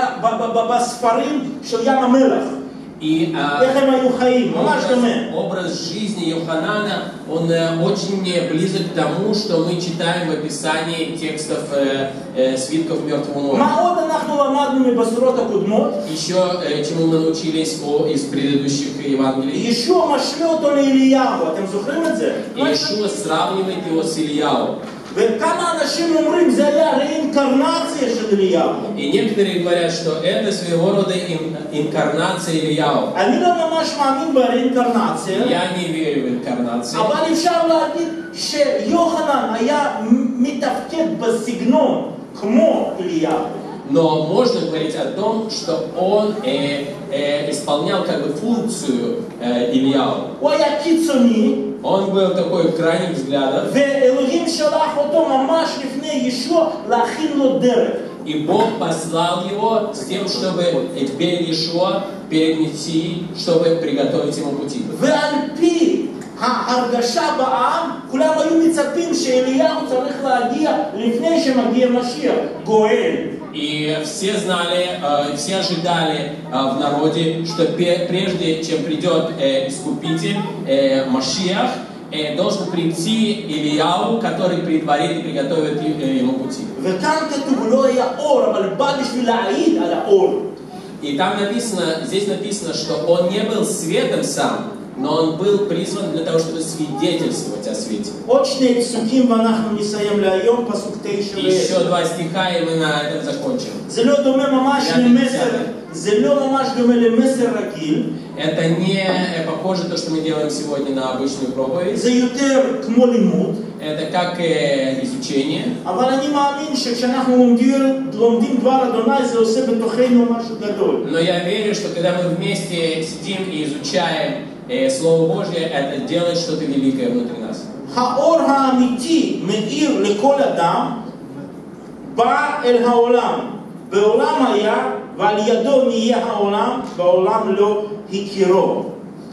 בספרים של ים המלח. И איך הם היו חיים, ממש דומה. образ жизни Йоханана, он очень близок к тому, что мы читаем в описании текстов свитков Мертвого моря. מה עוד אנחנו למדנו מבשורות הקודמות? Еще чему мы научились из предыдущих Евангелий. ישוע משווה אותו לאליהו, אתם זוכרים את זה? Иешуа сравнивает его с Ильяу. וכמה אנשים אומרים זה היה реинкарнация של אליהו. И некоторые говорят, что это своего рода инкарнация Ильяу. אני לא ממש מאמין באינקרנציה, Я не верю в инкарнацию. אבל אפשר להגיד שיוחנן היה מתפקד בסגנון כמו אליהו. Но можно говорить о том, что он исполнял как бы функцию Ильяу. הוא היה קיצוני, Он был такой крайних взглядов, ואלוהים שלח אותו ממש לפני ישוע להכין לו דרך. и Бог послал его с тем, чтобы перед Иешуа, перед Мессией, чтобы приготовить ему пути. ועל פי ההרגשה בעם, כולם היו מצפים שאליהו צריך להגיע לפני שמגיע משיח, גואל. И все знали, все ожидали в народе, что прежде чем придет Искупитель, Машиах, должен прийти Ильяу, который предварит и приготовит ему пути. וכאן כתוב לא היה אור, אבל בא בשביל להעיד על האור. И там написано, здесь написано, что он не был светом сам, но он был призван для того, чтобы свидетельствовать о свете. עוד שני פסוקים ואנחנו נסיים להיום, פסוק 9 Еще 2 стиха, и мы на этом закончим. זה לא דומה ממש למסר, זה לא ממש דומה למסר רגיל. Это не похоже то, что мы делаем сегодня на обычную проповедь. זה יותר כמו לימוד. Это как изучение. אבל אני מאמין שכשאנחנו לומדים דבר אדוני זה עושה בתוכנו משהו גדול. Но я верю, что когда мы вместе сидим и изучаем Слово Божье, это делает что-то великое внутри нас. האור האמיתי מאיר לכל אדם, בא אל העולם. בעולם היה, ועל ידו נהיה העולם, בעולם לא הכירו.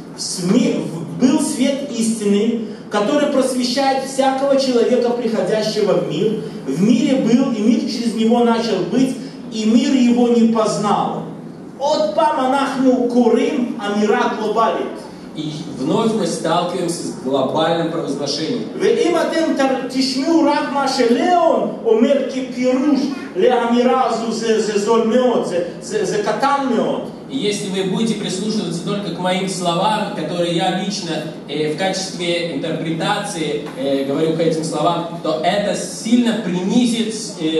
Был свет истины, который просвещает всякого человека, приходящего в мир. В мире был, и мир через него начал быть, и мир его не познал. עוד פעם אנחנו קוראים אמירה גלובלית. И вновь мы сталкиваемся с глобальным провозглашением. ואם אתם תשמעו רק מה שליאון אומר כפירוש לאמירה הזו, זה זול מאוד, זה קטן מאוד. И если вы будете прислушиваться только к моим словам, которые я лично в качестве интерпретации говорю к этим словам, то это сильно принизит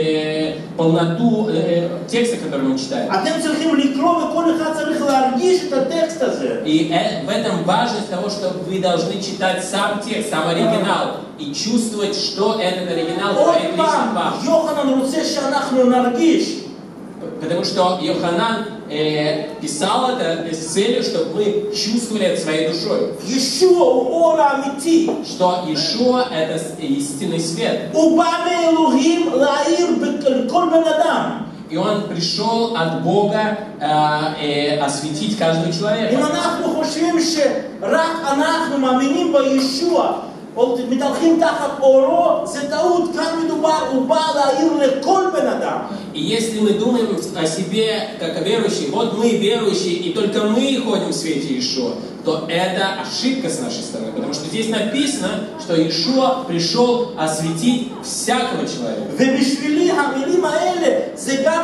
полноту текста, который мы читаем. אתם צריכים לקרוא וכל אחד צריך להרגיש את הטקסט הזה. И в этом важность того, что вы должны читать сам текст, сам оригинал, и чувствовать, что этот оригинал עוד говорит лично פעם, вам. יוחנן רוצה שאנחנו נרגיש. Потому что Йоханан писал это с целью, чтобы мы чувствовали это своей душой. ישוע הוא אור האמיתי. Что Иешуа это истинный свет. הוא בא מאלוהים להאיר לכל בן אדם. И он пришел от Бога осветить каждого человека. אם אנחנו חושבים שרק אנחנו מאמינים בישוע, או מתהלכים תחת אורו, זה טעות, כאן מדובר, הוא בא להאיר לכל בן אדם. И если мы думаем о себе как о верующих, вот мы верующие, и только мы ходим в свете Иешуа, то это ошибка с нашей стороны. Потому что здесь написано, что Иешуа пришел осветить всякого человека. ובשבילי המילים האלה זה גם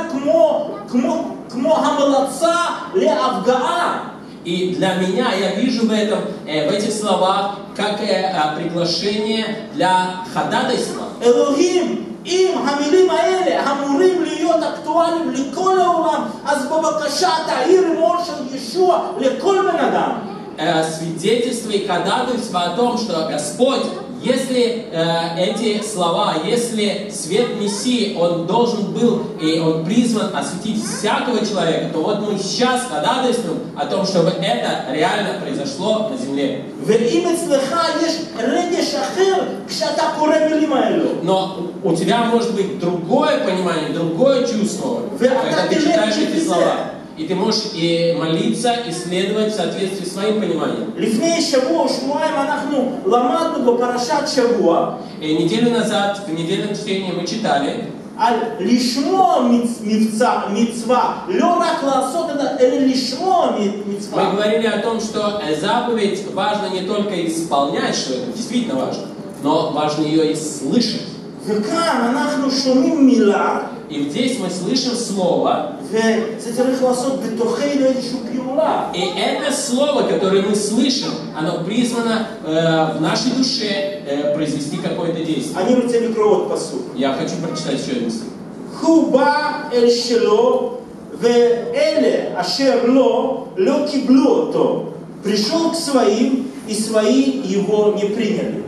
כמו המלצה להפגעה. И для меня, я вижу в этих словах, как приглашение для ходатайства. אלוהים, אם המילים האלה אמורים להיות אקטואליים לכל העולם, אז בבקשה תאיר אור של ישוע לכל בן אדם. Свидетельство и ходатайство о том, что Господь, если эти слова, если свет Мессии, он должен был и он призван осветить всякого человека, то вот мы сейчас ходатайствуем о том, чтобы это реально произошло на земле. ואם אצלך יש רגש אחר כשאתה קורא מילים האלו. Но у тебя может быть другое понимание, другое чувство, когда ты читаешь эти слова. И ты можешь и молиться, и следовать в соответствии с своим пониманием. לפני שבוע או שבועיים אנחנו למדנו בפרשת שבוע. Неделю назад, в недельном чтении мы читали על לשמוע מצווה, לא רק לעשות אלא לשמוע מצווה. Мы говорили о том, что заповедь важно не только исполнять, что это действительно важно, но важно ее и слышать. וכאן אנחנו שומעים מילה. И здесь мы слышим слово. וזה צריך לעשות בתוכנו איזושהי פעולה. И это слово, которое мы слышим, оно призвано в нашей душе произвести какое-то действие. אני רוצה לקרוא עוד פסוק. Я хочу прочитать еще один стих. הוא בא אל שלו, ואלה אשר לא קיבלו אותו. пришел к своим, и свои его не приняли.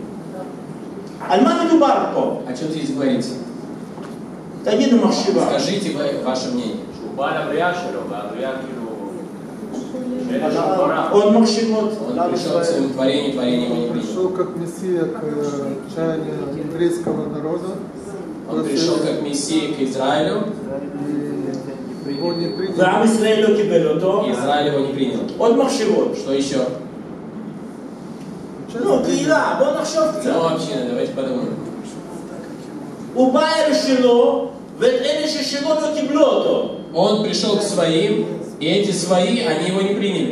על מה מדובר פה? О чем здесь говорится? תגידו מחשבה. Скажите ваше мнение. שהוא בא לבריאה שלו, והבריאה כאילו... שאין לו שום תורה. עוד מחשבות? Он пришел к своему творению, творение его не приняло. Пришел как Мессия к чаянию еврейского народа. Он пришел как Мессия к Израилю, И его не приняли. ועם ישראל לא קיבל אותו. и Израиль его не принял. עוד מחשבות. Что еще? נו, קהילה, בוא נחשוב קצת. Ну, община, давайте подумаем. הוא בא אל שלו, ואת אלה ששלו לא קיבלו אותו. Он пришел к своим, и эти свои, они его не приняли.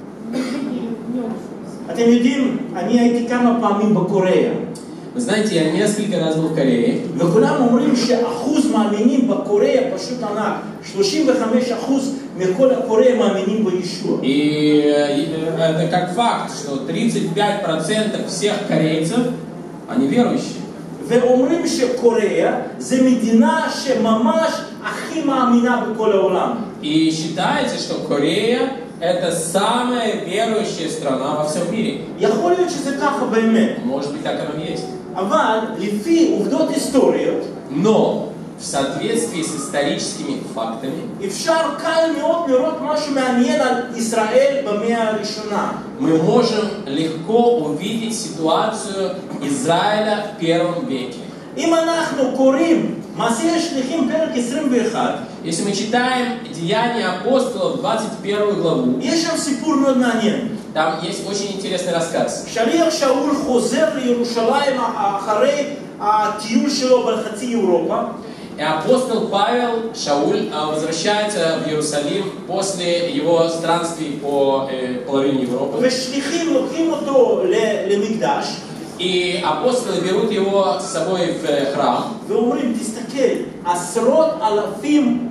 אתם יודעים, אני הייתי כמה פעמים בקוריאה. Вы знаете, я несколько раз был в Корее, וכולם אומרים שאחוז מאמינים בקוריאה פשוט ענק. 35% מכל הקוריאה מאמינים בישוע. и это как факт, что 35% всех корейцев, они верующие. ואומרים שקוריאה זה מדינה שממש הכי מאמינה בכל העולם. И считается, что Корея это самая верующая страна во всем мире. יכול להיות שזה ככה באמת. Может быть, так оно и есть. אבל לפי עובדות היסטוריות, Но в соответствии с историческими фактами, אפשר קל מאוד לראות משהו מעניין על ישראל במאה הראשונה. мы можем легко увидеть ситуацию Израиля в первом веке. אם אנחנו קוראים מעשי השליחים פרק 21, Если мы читаем Деяния апостолов, 21 главу, יש שם סיפור מאוד מעניין. там есть очень интересный рассказ. שליח שאול חוזר לירושלים אחרי הטיול שלו בחצי אירופה, И апостол Павел, Шауль, возвращается в Иерусалим после его странствий по половине Европы. ושליחים לוקחים אותו למקדש, И апостолы берут его с собой в храм. ואומרים, תסתכל, עשרות אלפים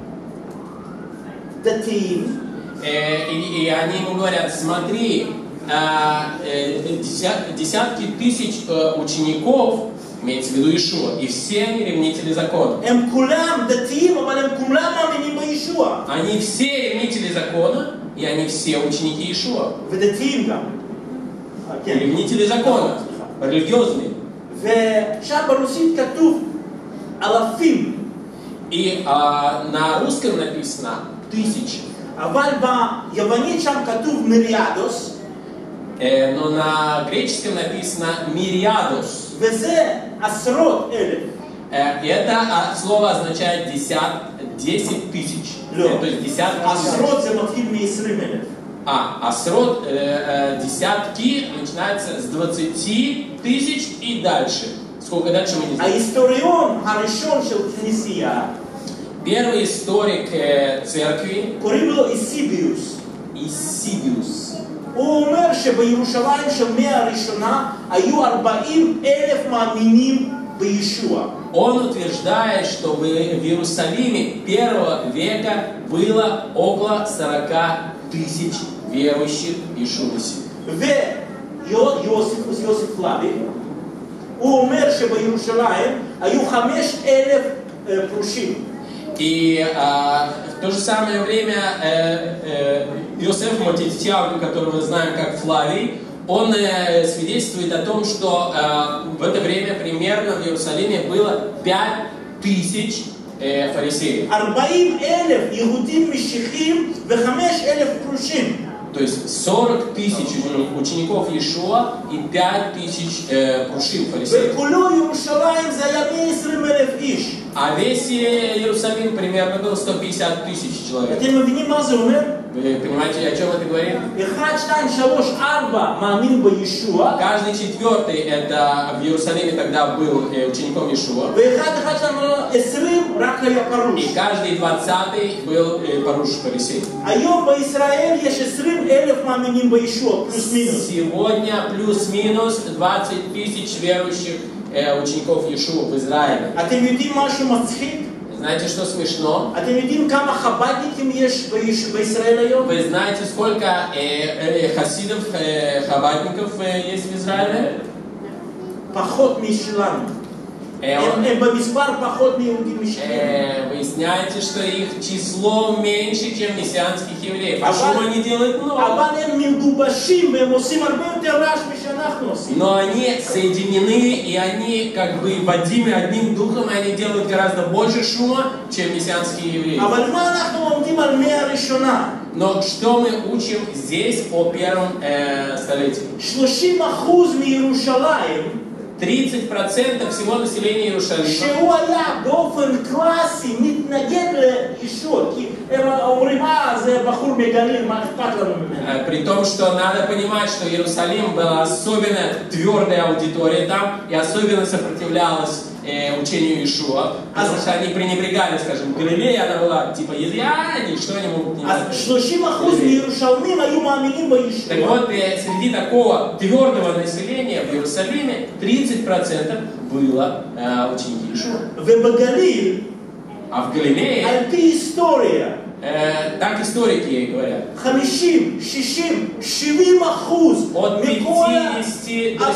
דתיים, И они ему говорят, смотри, десятки тысяч учеников, имеется в виду Иешуа, и все они ревнители закона. הם כולם דתיים, אבל הם כולם מאמינים בישוע. Они все ревнители закона, и они все ученики Иешуа. ודתיים גם. כן. Ревнители закона, религиозные. ושם ברוסית כתוב אלפים, И на русском написано тысячи, אבל ביוונית שם כתוב מיליאדוס, но на греческом написано мириадос. וזה עשרות אלף. И это слово означает 10 тысяч. לא, То есть десятки עשרות тысяч. זה מתחיל מ-20,000. Асрот, десятки, начинается с 20 тысяч и дальше. Сколько дальше мы не знаем. ההיסטוריון הראשון של כנסייה, Первый историк церкви, קוראים לו איסיביוס. Исибиус. הוא אומר שבירושלים של מאה הראשונה היו 40,000 מאמינים בישוע. Он утверждает, что в Иерусалиме первого века было около 40 тысяч верующих в Иешуа Мессию. ויוסף פלאבי, הוא אומר שבירושלים היו 5,000 פרושים. И в то же самое время Иосиф Матитьян, которого мы знаем как Флавий, он свидетельствует о том, что в это время примерно в Иерусалиме было 5000 фарисеев. 40,000 יהודים משיחים ו5,000 פרושים. То есть 40 тысяч учеников Иешуа и 5000 прушим фарисеев. וכולו ירושלים זה היה 120,000 איש. А весь Иерусалим примерно был 150 тысяч человек. אתם מבינים מה זה אומר? Вы понимаете, о чем это говорит? 1, 2, 3, 4 מאמין בישוע. Каждый четвертый это в Иерусалиме тогда был учеником Иешуа. ו1, 1, 2, 20 רק היה פרוש. И каждый 20-й был Паруш фарисей. היום בישראל יש 20,000 מאמינים בישוע, פלוס מינוס. Сегодня плюс-минус 20 тысяч верующих учеников Иешуа в Израиле. אתם יודעים משהו מצחיק? Знаете, что смешно? אתם יודעים כמה חב"דניקים יש בישראל היום? Вы знаете, сколько хасидов, хаббатников есть в Израиле? פחות משלנו. הם במספר פחות מיהודים משלנו. Выясняется, что их число меньше, чем мессианских евреев. Почему они делают много? אבל הם מגובשים והם עושים הרבה יותר רעש משאנחנו עושים. Но они соединены, и они как бы водимы одним духом, и они делают гораздо больше шума, чем мессианские евреи. אבל מה אנחנו לומדים על מאה הראשונה? Но что мы учим здесь о первом столетии? 30% מירושלים 30% всего населения Иерусалима, שהוא היה באופן קלאסי מתנגד לישוע, כי הם אומרים, זה בחור מגליל, מה אכפת לנו ממנו? При том, что надо понимать, что Иерусалим была особенно твердая аудитория там, и особенно сопротивлялась учению Иешуа, потому что они пренебрегали, скажем, Галилея, она была типа езьяне, что они могут не אז 30% מירושלמים היו מאמינים בישוע. Так вот, среди такого твердого населения в Иерусалиме 30% было ученики Иешуа. ובגליל, А в Галилее, על пי היסטוריה, так историки говорят, 50, 60, 70% от 50 до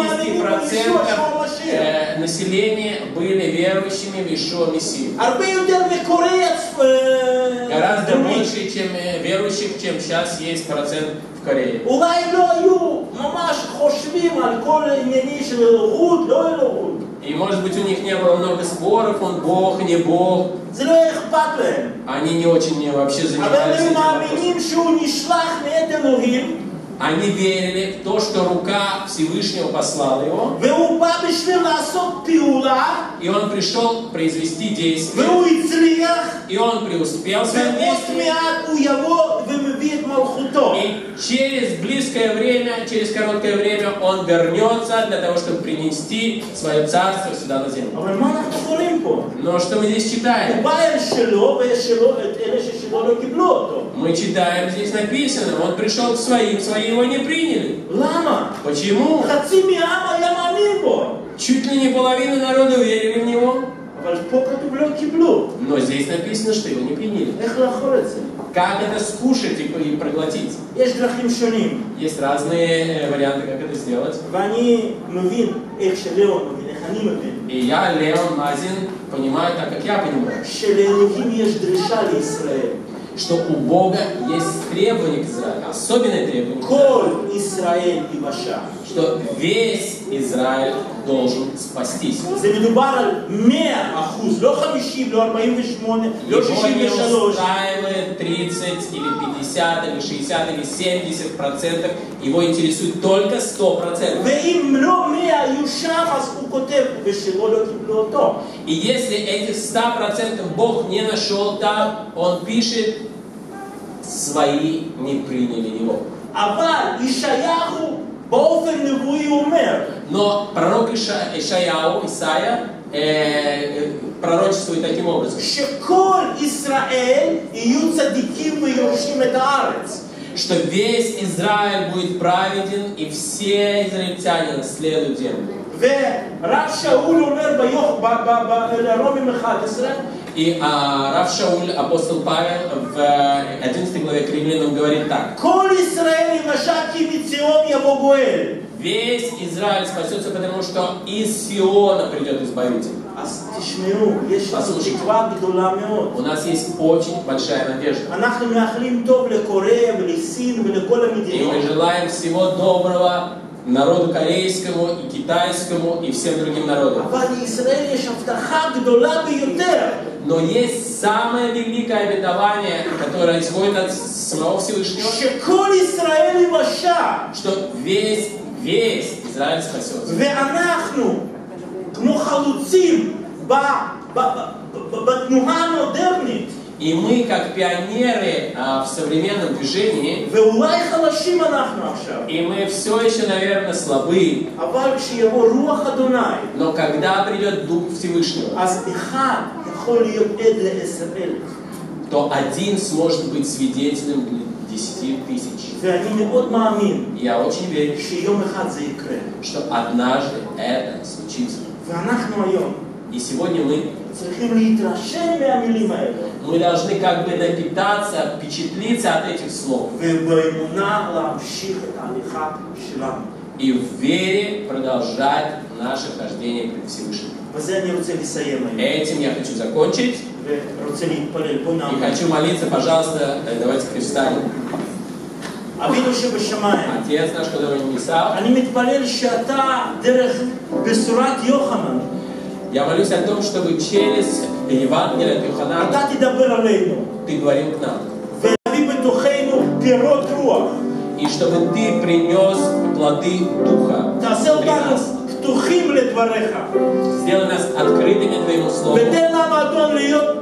70% населения были верующими в Иешуа Мессию. הרבה יותר מקורי Гораздо больше, чем верующих, чем сейчас есть процент в Корее. אולי לא היו ממש חושבים על כל ענייני של אלוהות, לא אלוהות. И может быть у них не было много споров, он Бог, не Бог. זה לא אכפת להם. Они не очень вообще אבל занимались הם этим מאמינים вопросом. שהוא נשלח מאת אלוהים, Они верили в то, что рука Всевышнего послала его, והוא בא בשביל לעשות פעולה, и он пришел произвести действие, והוא הצליח, и он преуспел в своем ועוד действии. מעט הוא יבוא ומביא את מלכותו. И через близкое время, через короткое время он вернется для того, чтобы принести свое царство сюда на землю. אבל מה אנחנו קוראים פה? Но что мы здесь הוא читаем? בא אל שלו, ואת אלה ששלו לא קיבלו אותו. Мы читаем, здесь написано, он пришел к своим, свои его не приняли. למה? Почему? חצי מהעם היה מאמין בו. Чуть ли не половина народа верили в него, אבל פה כתוב לא קיבלו. но здесь написано, что его не приняли. איך לאכול את זה? Как это скушать и проглотить? יש דרכים שונים. Есть разные варианты, как это сделать. ואני מבין איך שליאון מבין, איך אני מבין. И я, Леон Мазин, понимаю так, как я понимаю, שלאלוהים יש דרישה לישראל. что у Бога есть требования к Израилю, особенные требования, כל ישראל ייוושע. что весь Израиль должен спастись. זה מדובר על 100%, לא 50, לא 48, לא Его не 63. устраивает 30 или 50 или 60 или 70%, его интересует только 100%. ואם לא 100 היו שם, אז הוא כותב, ושלו לא קיבלו אותו. И если этих 100% Бог не нашел там, он пишет, свои не приняли его. אבל ישעיהו באופן נבואי אומר, Но пророк Ишаяу, Исаия, пророчествует таким образом, שכל ישראל יהיו צדיקים ויורשים את הארץ. что весь Израиль будет праведен, и все израильтяне наследуют землю. ורב שאול אומר לרומים 11, И Рав Шауль, апостол Павел, в 11 главе к Римлянам говорит так. כל ישראל ייוושע כי מציון יבוא גואל. Весь Израиль спасется, потому что из Сиона придет Избавитель. אז תשמעו, יש לנו תקווה גדולה מאוד. У нас есть очень большая надежда. אנחנו מאחלים טוב לקוריאה ולסין ולכל И המדינות. мы желаем всего доброго народу корейскому и китайскому и всем другим народам. אבל לישראל יש הבטחה גדולה ביותר. Но есть самое великое обетование, которое исходит от самого Всевышнего, שכל ישראל ייוושע. что весь Израиль спасется. ואנחנו, כמו חלוצים בתנועה המודרנית, И мы, как пионеры в современном движении, ואולי חלשים אנחנו עכשיו, и мы все еще, наверное, слабы, אבל כשיבוא רוח אדוני, но когда придет Дух Всевышнего, אז אחד יכול להיות עד ל10,000. то один сможет быть свидетелем для 10 тысяч. ואני מאוד מאמין Я очень верю, שיום אחד זה יקרה. что однажды это случится. ואנחנו היום И сегодня мы צריכים להתרשם מהמילים האלה, Мы должны как бы напитаться, впечатлиться от этих слов. ובאמונה להמשיך את ההליכה שלנו. И в вере продолжать наше хождение пред Всевышним. בזה אני רוצה לסיים היום. Этим я хочу закончить. ורוצה להתפלל. בוא И נעמוד. хочу молиться, пожалуйста, давайте привстанем. אבינו שבשמיים, Отец наш, который на небесах, אני מתפלל שאתה דרך בשורת יוחנן, я молюсь о том, чтобы через Евангелие от Иоханана אתה תדבר עלינו, ты говорил к нам. ולהביא בתוכנו פירות רוח. И чтобы ты принес плоды Духа תעשה при אותנו нас. פתוחים לדבריך. Сделай нас открытыми Твоему Слову. ותן לנו אדון להיות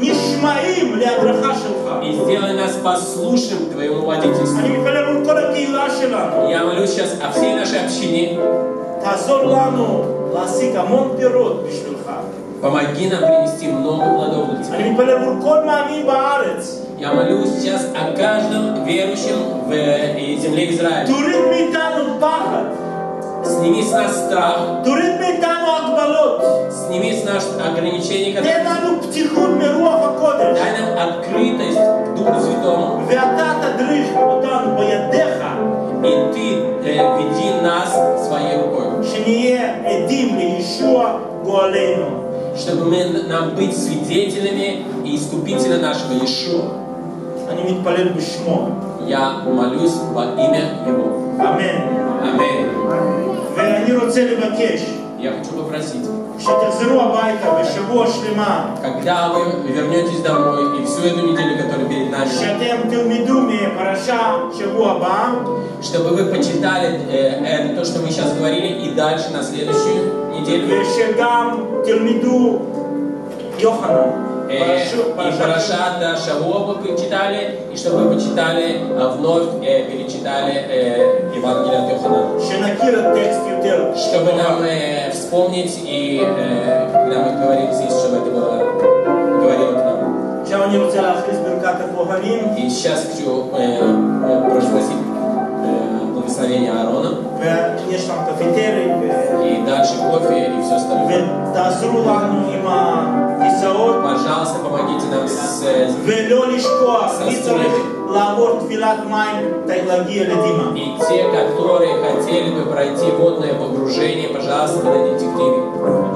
נשמעים להדרכה שלך. И сделай нас послушным Твоему водительству. אני מתפלל מול כל הקהילה שלנו. Я молюсь сейчас о всей нашей общине. תעזור לנו להשיג המון פירות בשבילך. Помоги нам принести много плодов для Тебя. אני מתפלל מול כל מאמין בארץ. Я молюсь сейчас о каждом верующем в земле Израиля. תוריד מאיתנו פחד. Сними с нас страх. תוריד מאיתנו הגבלות. Сними с нас ограничения, תן которые... לנו פתיחות מרוח הקודש. Дай нам открытость к Духу Святому. ואתה תדריך אותנו בידיך. И Ты веди нас своей рукой. שנהיה עדים לישוע גואלנו. Чтобы нам быть свидетелями и искупителя нашего Иешуа. אני מתפלל בשמו. Я молюсь во имя Его. אמן. Аминь. ואני רוצה לבקש Я хочу попросить, שתחזרו הביתה בשבוע שלמה, когда вы вернетесь домой и всю эту неделю, которая перед нами, שאתם תלמדו מפרשה שבוע הבא, чтобы вы почитали то, что мы сейчас говорили, и дальше на следующую неделю. ושגם תלמדו יוחנן. И Парашат Шавуа вы почитали, и чтобы вы почитали, вновь перечитали Евангелие от Йоханана. שנכיר את טקסט יותר. Чтобы нам вспомнить, и когда мы говорим здесь, чтобы это было говорило к нам. עכשיו אני רוצה להכניס ברכת הכהנים. И сейчас хочу провозгласить благословение Аарона. ויש שם קפיטרי. И дальше кофе и все остальное. ותעזרו לנו עם הכיסאות. Пожалуйста, помогите нам с... ולא לשכוח, מי צריך לעבור טבילת מים, להגיע לדימה. И те, которые хотели бы пройти водное погружение, пожалуйста, подойдите к Диме.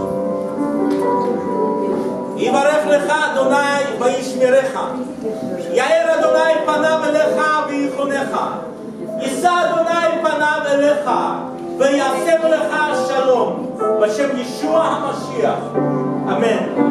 יברך לך אדוני וישמרך. יאר אדוני פניו אליך ויחונך. יישא אדוני פניו אליך ויעשה לך שלום. בשם ישוע המשיח. אמן.